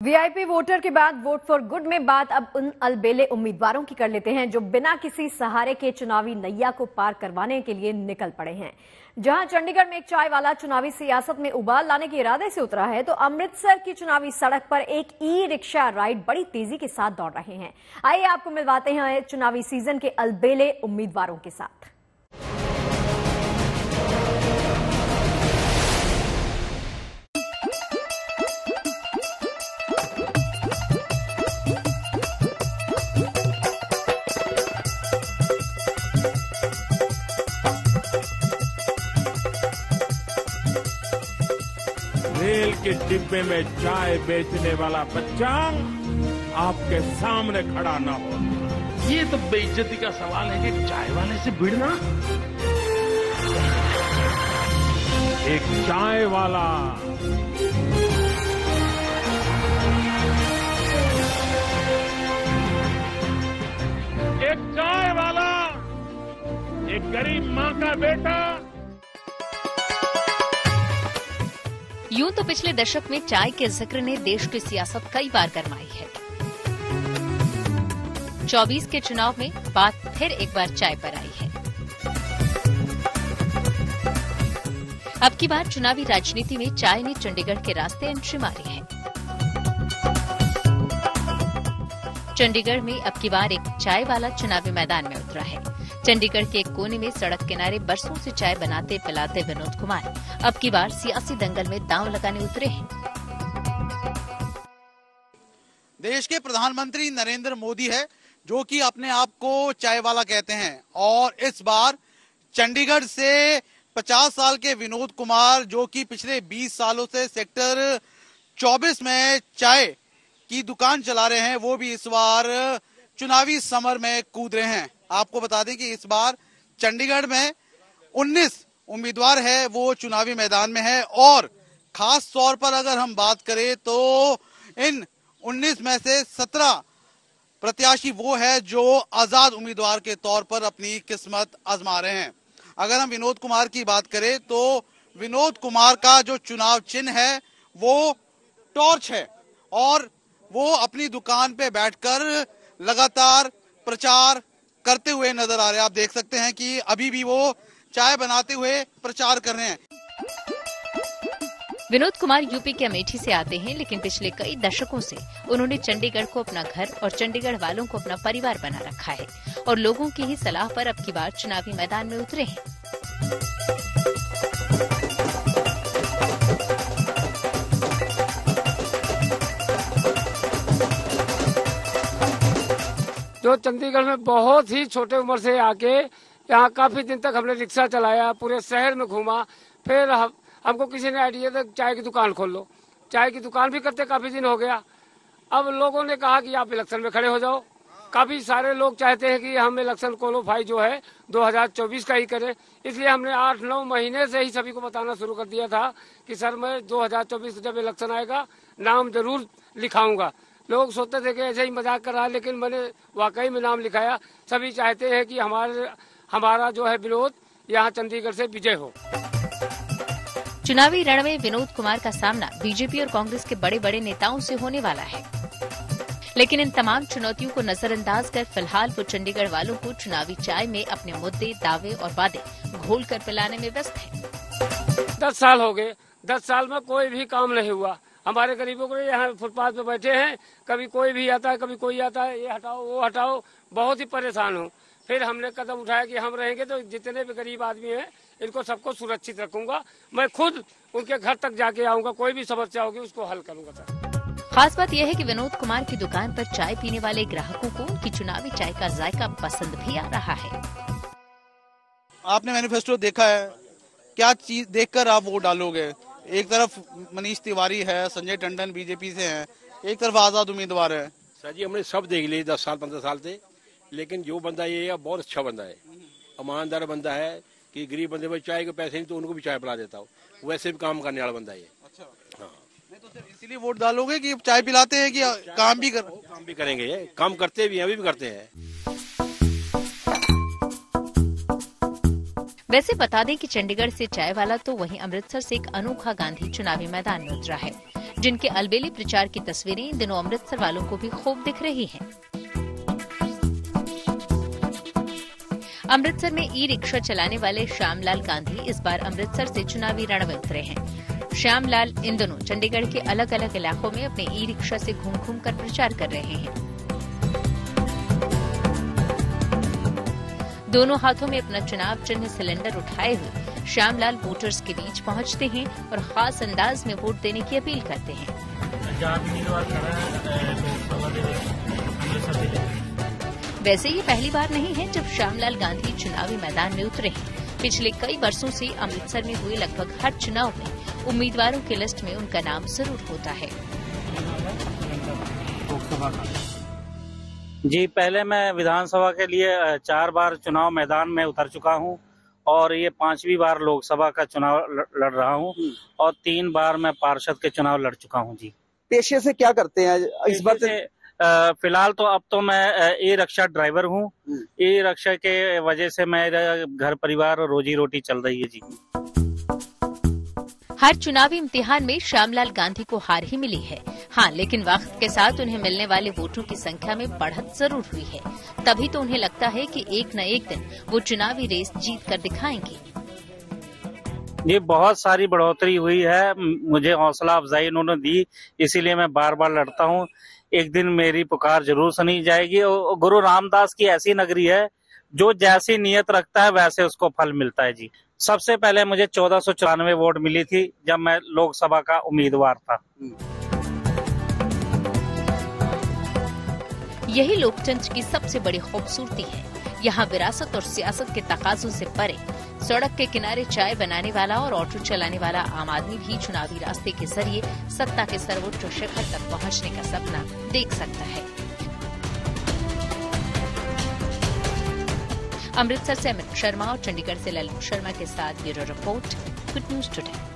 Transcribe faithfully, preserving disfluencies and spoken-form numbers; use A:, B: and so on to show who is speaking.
A: VIP voter के बाद vote for good में बात अब उन अलबेले उम्मीदवारों की कर लेते हैं जो बिना किसी सहारे के चुनावी नैया को पार करवाने के लिए निकल पड़े हैं। जहां चंडीगढ़ में एक चाय वाला चुनावी सियासत में उबाल लाने के इरादे से उतरा है, तो अमृतसर की चुनावी सड़क पर एक ई रिक्शा राइड बड़ी तेजी के साथ दौड़ रहे हैं। आइए आपको मिलवाते हैं चुनावी सीजन के अलबेले उम्मीदवारों के साथ।
B: रेल के डिब्बे में चाय बेचने वाला बच्चा आपके सामने खड़ा ना हो।
C: ये तो बेइज्जती का सवाल है कि चाय वाले से भिड़ना।
B: एक चाय वाला एक चाय वाला एक गरीब मां का बेटा।
D: यूं तो पिछले दशक में चाय के जिक्र ने देश की सियासत कई बार गरमाई है। चौबीस के चुनाव में बात फिर एक बार चाय पर आई है। अब की बार चुनावी राजनीति में चाय ने चंडीगढ़ के रास्ते एंट्री मारी है। चंडीगढ़ में अब की बार एक चाय वाला चुनावी मैदान में उतरा है। चंडीगढ़ के एक कोने में सड़क किनारे बरसों से चाय बनाते पिलाते विनोद कुमार अब की बार सियासी दंगल में दांव लगाने उतरे हैं।
E: देश के प्रधानमंत्री नरेंद्र मोदी है जो कि अपने आप को चाय वाला कहते हैं, और इस बार चंडीगढ़ से पचास साल के विनोद कुमार जो कि पिछले बीस सालों से सेक्टर चौबीस में चाय की दुकान चला रहे हैं, वो भी इस बार चुनावी समर में कूद रहे हैं। आपको बता दें कि इस बार चंडीगढ़ में उन्नीस उम्मीदवार है वो चुनावी मैदान में है, और खास तौर पर अगर हम बात करें तो इन उन्नीस में से सत्रह प्रत्याशी वो है जो आजाद उम्मीदवार के तौर पर अपनी किस्मत आजमा रहे हैं। अगर हम विनोद कुमार की बात करें तो विनोद कुमार का जो चुनाव चिन्ह है वो टॉर्च है, और वो अपनी दुकान पे बैठकर लगातार प्रचार करते हुए नजर आ रहे हैं। आप देख सकते हैं कि अभी भी वो चाय बनाते हुए प्रचार कर रहे हैं।
D: विनोद कुमार यूपी के अमेठी से आते हैं, लेकिन पिछले कई दशकों से उन्होंने चंडीगढ़ को अपना घर और चंडीगढ़ वालों को अपना परिवार बना रखा है, और लोगों की ही सलाह पर अब की बार चुनावी मैदान में उतरे हैं।
F: जो चंडीगढ़ में बहुत ही छोटे उम्र से आके यहाँ काफी दिन तक हमने रिक्शा चलाया, पूरे शहर में घूमा, फिर हम, हमको किसी ने आइडिया था चाय की दुकान खोल लो। चाय की दुकान भी करते काफी दिन हो गया। अब लोगों ने कहा कि आप इलेक्शन में खड़े हो जाओ। काफी सारे लोग चाहते हैं कि हम इलेक्शन क्वालिफाई जो है दो हज़ार चौबीस का ही करें, इसलिए हमने आठ नौ महीने से ही सभी को बताना शुरू कर दिया था कि सर मैं दो हज़ार चौबीस जब इलेक्शन आएगा नाम जरूर लिखाऊंगा। लोग सोचते थे कि ऐसे ही मजाक कर रहा है, लेकिन मैंने वाकई में नाम लिखाया। सभी चाहते हैं कि हमारे हमारा जो है विनोद यहाँ चंडीगढ़ से विजय हो।
D: चुनावी रण में विनोद कुमार का सामना बीजेपी और कांग्रेस के बड़े बड़े नेताओं से होने वाला है, लेकिन इन तमाम चुनौतियों को नजरअंदाज कर फिलहाल वो चंडीगढ़ वालों को चुनावी चाय में अपने मुद्दे, दावे और वादे घोल कर पिलाने में व्यस्त है।
F: दस साल हो गए, दस साल में कोई भी काम नहीं हुआ। हमारे गरीबों को यहाँ फुटपाथ पे बैठे हैं, कभी कोई भी आता है, कभी कोई आता है, ये हटाओ वो हटाओ, बहुत ही परेशान हूँ। फिर हमने कदम उठाया कि हम रहेंगे तो जितने भी गरीब आदमी हैं इनको सबको सुरक्षित रखूंगा। मैं खुद उनके घर तक जाके आऊंगा, कोई भी समस्या होगी उसको हल करूंगा सर।
D: खास बात यह है कि विनोद कुमार की दुकान पर चाय पीने वाले ग्राहकों को उनकी चुनावी चाय का जायका पसंद भी आ रहा है।
E: आपने मैनिफेस्टो देखा है, क्या चीज देखकर आप वोट डालोगे? एक तरफ मनीष तिवारी है, संजय टंडन बीजेपी से हैं, एक तरफ आजाद उम्मीदवार है।
C: सर जी हमने सब देख लिए दस साल पंद्रह साल से, लेकिन जो बंदा ये है बहुत अच्छा बंदा है, ईमानदार बंदा है कि गरीब बंदे में चाय के पैसे नहीं तो उनको भी चाय पिला देता हूँ, वैसे भी काम करने वाला बंदा है।
E: अच्छा हाँ, नहीं तो सर इसीलिए वोट डालोगे कि चाय पिलाते हैं कि काम भी कर
C: काम भी करेंगे, काम करते भी हैं, अभी भी करते हैं।
D: वैसे बता दें कि चंडीगढ़ से चाय वाला तो वहीं अमृतसर से एक अनोखा गांधी चुनावी मैदान में उतरा है। जिनके अलबेले प्रचार की तस्वीरें इन दिनों अमृतसर वालों को भी खूब दिख रही हैं। अमृतसर में ई रिक्शा चलाने वाले श्यामलाल गांधी इस बार अमृतसर से चुनावी रण में उतरे हैं। श्यामलाल इन दिनों चंडीगढ़ के अलग अलग इलाकों में अपने ई रिक्शा से घूम घूम कर प्रचार कर रहे हैं। दोनों हाथों में अपना चुनाव चिन्ह सिलेंडर उठाए हुए श्यामलाल वोटर्स के बीच पहुंचते हैं और खास अंदाज में वोट देने की अपील करते हैं। वैसे ये पहली बार नहीं है जब श्यामलाल गांधी चुनावी मैदान में उतरे हैं। पिछले कई वर्षों से अमृतसर में हुए लगभग हर चुनाव में उम्मीदवारों की लिस्ट में उनका नाम जरूर होता है।
G: जी, पहले मैं विधानसभा के लिए चार बार चुनाव मैदान में उतर चुका हूं और ये पांचवी बार लोकसभा का चुनाव लड़ रहा हूं और तीन बार मैं पार्षद के चुनाव लड़ चुका हूं। जी,
H: पेशे से क्या करते हैं इस बार से?
G: फिलहाल तो अब तो मैं ई रिक्शा ड्राइवर हूँ। ई रिक्शा के वजह से मेरा घर परिवार और रोजी रोटी चल रही है। जी,
D: हर चुनावी इम्तिहान में श्यामलाल गांधी को हार ही मिली है। हाँ, लेकिन वक्त के साथ उन्हें मिलने वाले वोटों की संख्या में बढ़त जरूर हुई है। तभी तो उन्हें लगता है कि एक न एक दिन वो चुनावी रेस जीत कर दिखाएंगे।
G: ये बहुत सारी बढ़ोतरी हुई है, मुझे हौसला अफजाई उन्होंने दी, इसीलिए मैं बार बार लड़ता हूँ। एक दिन मेरी पुकार जरूर सुनी जाएगी। और गुरु रामदास की ऐसी नगरी है, जो जैसी नियत रखता है वैसे उसको फल मिलता है। जी, सबसे पहले मुझे चौदह सौ चौरानवे वोट मिली थी जब मैं लोकसभा का उम्मीदवार था।
D: यही लोकतंत्र की सबसे बड़ी खूबसूरती है। यहाँ विरासत और सियासत के तकाजों से परे सड़क के किनारे चाय बनाने वाला और ऑटो चलाने वाला आम आदमी भी चुनावी रास्ते के जरिए सत्ता के सर्वोच्च शिखर तक पहुँचने का सपना देख सकता है। अमृतसर से अमित शर्मा और चंडीगढ़ से ललित शर्मा के साथ bureau report, good news today.